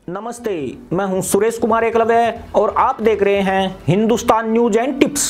नमस्ते, मैं हूं सुरेश कुमार एकलव्य और आप देख रहे हैं Hindustan news and tips.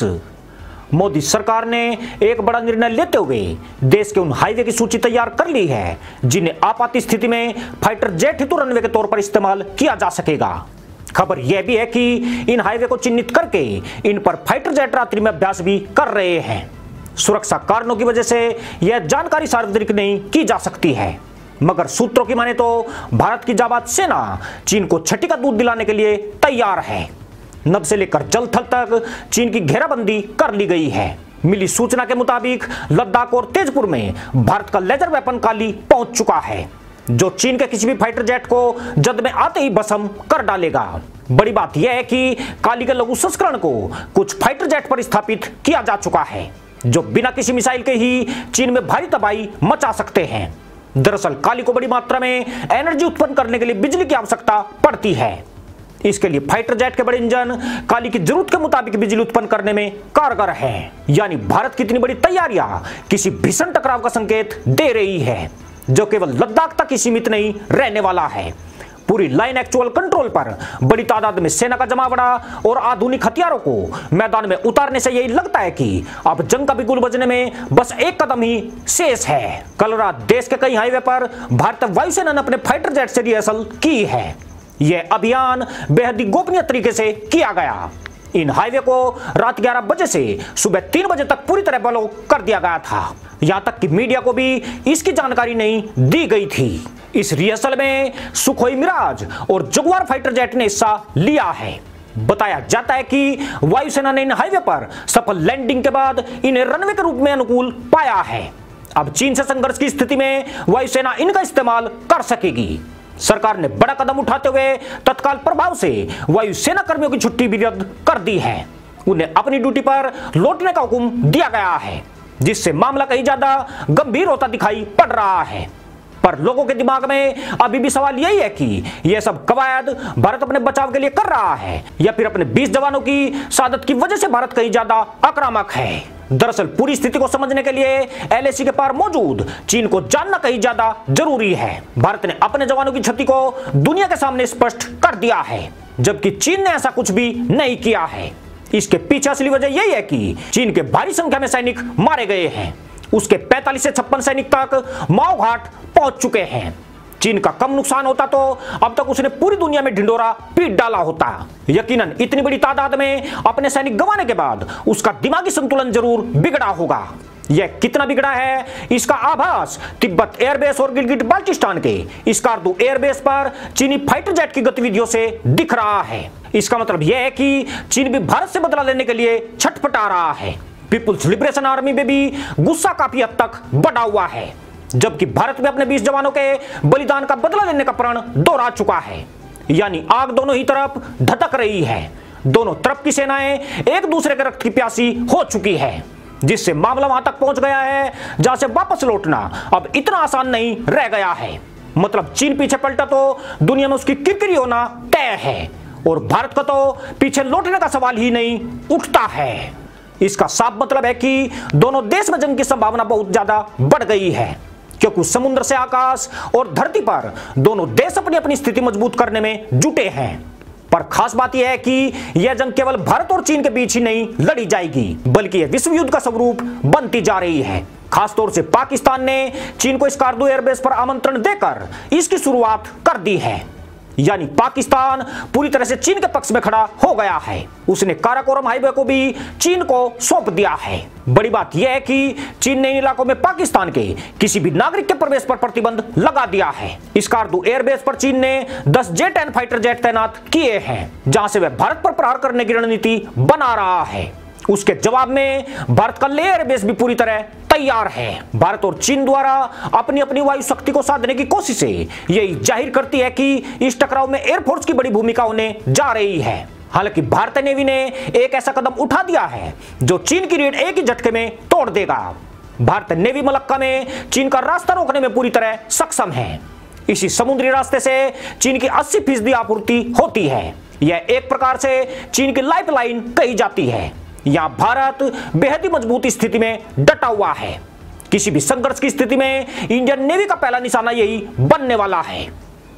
Modi सरकार ने एक बड़ा निर्णय लेते हुए देश के उन हाईवे की सूची तैयार कर ली है जिन्हें आपात स्थिति में फाइटर जेट हेतु रनवे के तौर पर इस्तेमाल किया जा सकेगा। खबर यह भी है कि इन हाईवे को चिन्हित करके इन पर फाइटर जेट रात्रि में अभ्यास भी कर रहे हैं। सुरक्षा कारणों की वजह से यह जानकारी सार्वजनिक नहीं की जा सकती है, मगर सूत्रों की माने तो भारत की जाबाज सेना चीन को छठी का दूध दिलाने के लिए तैयार है। नभ से लेकर जल थल तक चीन की घेराबंदी कर ली गई है। मिली सूचना के मुताबिक लद्दाख और तेजपुर में भारत का लेजर वेपन काली पहुंच चुका है, जो चीन के किसी भी फाइटर जेट को जद में आते ही भस्म कर डालेगा। बड़ी बात यह है कि काली के लघु संस्करण को कुछ फाइटर जेट पर स्थापित किया जा चुका है, जो बिना किसी मिसाइल के ही चीन में भारी तबाही मचा सकते हैं। दरअसल काली को बड़ी मात्रा में एनर्जी उत्पन्न करने के लिए बिजली की आवश्यकता पड़ती है। इसके लिए फाइटर जेट के बड़े इंजन काली की जरूरत के मुताबिक बिजली उत्पन्न करने में कारगर है। यानी भारत की इतनी बड़ी तैयारियां किसी भीषण टकराव का संकेत दे रही है, जो केवल लद्दाख तक ही सीमित नहीं रहने वाला है। पूरी लाइन एक्चुअल कंट्रोल पर बड़ी तादाद में सेना का जमावड़ा और आधुनिक हथियारों को मैदान में उतारने से यही लगता है कि अब जंग का बिगुल बजने में बस एक कदम ही शेष है। कल रात देश के कई हाईवे पर भारतीय वायुसेना ने अपने फाइटर जेट से रिहर्सल की है। यह अभियान बेहद ही गोपनीय तरीके से किया गया। इन हाईवे को रात 11 बजे से सुबह 3 बजे तक पूरी तरह ब्लॉक कर दिया गया था। यहां तक कि मीडिया को भी इसकी जानकारी नहीं दी गई थी। इस रिहर्सल में सुखोई मिराज और जगुआर फाइटर जेट ने हिस्सा लिया है। बताया जाता है कि वायुसेना ने इन हाईवे पर सफल लैंडिंग के बाद इन्हें रनवे के रूप में अनुकूल पाया है। अब चीन से संघर्ष की स्थिति में वायुसेना इनका इस्तेमाल कर सकेगी। सरकार ने बड़ा कदम उठाते हुए तत्काल प्रभाव से वायुसेना कर्मियों की छुट्टी भी रद्द कर दी है। उन्हें अपनी ड्यूटी पर लौटने का हुक्म दिया गया है, जिससे मामला कहीं ज्यादा गंभीर होता दिखाई पड़ रहा है। पर लोगों के दिमाग में अभी भी सवाल यही है कि यह सब कवायद भारत अपने बचाव के लिए कर रहा है या फिर अपने 20 जवानों की शहादत की वजह से भारत कहीं ज्यादा आक्रामक है। दरअसल पूरी स्थिति को समझने के लिए एलएसी के पार मौजूद चीन को जानना कहीं ज्यादा जरूरी है। भारत ने अपने जवानों की क्षति को दुनिया के सामने स्पष्ट कर दिया है, जबकि चीन ने ऐसा कुछ भी नहीं किया है। इसके पीछे असली वजह यही है कि चीन के भारी संख्या में सैनिक मारे गए हैं। उसके 45 से 56 सैनिक तक माओ घाट पहुंच चुके हैं। चीन का कम नुकसान होता तो अब तक उसने पूरी दुनिया में ढिंडोरा पीट डाला होता। यकीनन इतनी बड़ी तादाद में अपने सैनिक गंवाने के बाद उसका दिमागी संतुलन जरूर बिगड़ा होगा। यह कितना बिगड़ा है, इसका आभास तिब्बत एयरबेस और गिलगिट बाल्टिस्तान के स्कार्दू एयरबेस पर चीनी फाइटर जेट की गतिविधियों से दिख रहा है। इसका मतलब यह है कि चीन भी भारत से बदला लेने के लिए छटपटा रहा है। पीपुल्स लिबरेशन आर्मी में भी गुस्सा काफी हद तक बढ़ा हुआ है, जबकि भारत में अपने 20 जवानों के बलिदान का बदला लेने का प्रण दोहरा चुका है। यानी आग दोनों ही तरफ धधक रही है। दोनों तरफ की सेनाएं एक दूसरे के रक्त की प्यासी हो चुकी है, जिससे मामला वहां तक पहुंच गया है जहां से वापस लौटना अब इतना आसान नहीं रह गया है। मतलब चीन पीछे पलटा तो दुनिया में उसकी किरकिरी होना तय है, और भारत का तो पीछे लौटने का सवाल ही नहीं उठता है। इसका साफ मतलब है कि दोनों देश में जंग की संभावना बहुत ज्यादा बढ़ गई है, क्योंकि समुद्र से आकाश और धरती पर दोनों देश अपनी अपनी स्थिति मजबूत करने में जुटे हैं। पर खास बात यह है कि यह जंग केवल भारत और चीन के बीच ही नहीं लड़ी जाएगी, बल्कि यह विश्व युद्ध का स्वरूप बनती जा रही है। खासतौर से पाकिस्तान ने चीन को स्कार्दू एयरबेस पर आमंत्रण देकर इसकी शुरुआत कर दी है। यानी पाकिस्तान पूरी तरह से चीन के पक्ष में खड़ा हो गया है। उसने काराकोरम हाईवे को भी चीन को सौंप दिया है। बड़ी बात यह है कि चीन ने इन इलाकों में पाकिस्तान के किसी भी नागरिक के प्रवेश पर प्रतिबंध लगा दिया है। स्कार्दू एयरबेस पर चीन ने 10 J-10 फाइटर जेट तैनात किए हैं, जहां से वह भारत पर प्रहार करने की रणनीति बना रहा है। उसके जवाब में भारत का लेह एयरबेस भी पूरी तरह तैयार है। भारत और चीन द्वारा अपनी अपनी वायु शक्ति को साधने की कोशिशें यही जाहिर करती है कि इस टकराव में एयरफोर्स की बड़ी भूमिका होने जा रही है। हालांकि भारतीय नेवी ने एक ऐसा कदम उठा दिया है जो चीन की रीढ़ एक ही झटके में तोड़ देगा। भारतीय नेवी मलक्का में चीन का रास्ता रोकने में पूरी तरह सक्षम है। इसी समुद्री रास्ते से चीन की 80% आपूर्ति होती है। यह एक प्रकार से चीन की लाइफलाइन कही जाती है। यहां भारत बेहद ही मजबूत स्थिति में डटा हुआ है। किसी भी संघर्ष की स्थिति में इंडियन नेवी का पहला निशाना यही बनने वाला है।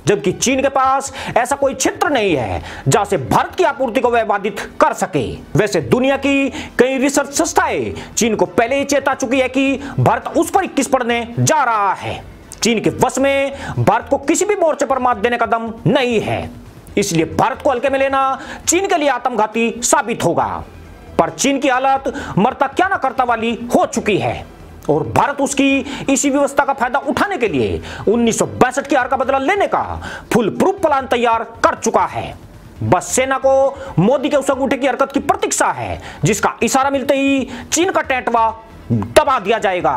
जबकि चीन के पास ऐसा कोई क्षेत्र नहीं है जहां से भारत की आपूर्ति को वह बाधित कर सके। वैसे दुनिया की कई रिसर्च संस्थाएं चीन को पहले ही चेता चुकी है कि भारत उस पर 21 पड़ने जा रहा है। चीन के वश में भारत को किसी भी मोर्चे पर मात देने का दम नहीं है, इसलिए भारत को हल्के में लेना चीन के लिए आत्मघाती साबित होगा। पर चीन की हालत मरता क्या ना करता वाली हो चुकी है और भारत उसकी इसी व्यवस्था का फायदा उठाने के लिए 1962 की हार का बदला लेने का फुल प्रूफ प्लान तैयार कर चुका है। बस सेना को मोदी के उस अंगूठे की हरकत की प्रतीक्षा है, जिसका इशारा मिलते ही चीन का टैंटवा दबा दिया जाएगा।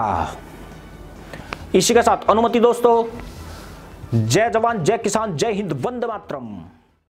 इसी के साथ अनुमति दोस्तों, जय जवान जय किसान जय हिंद वंदे मातरम।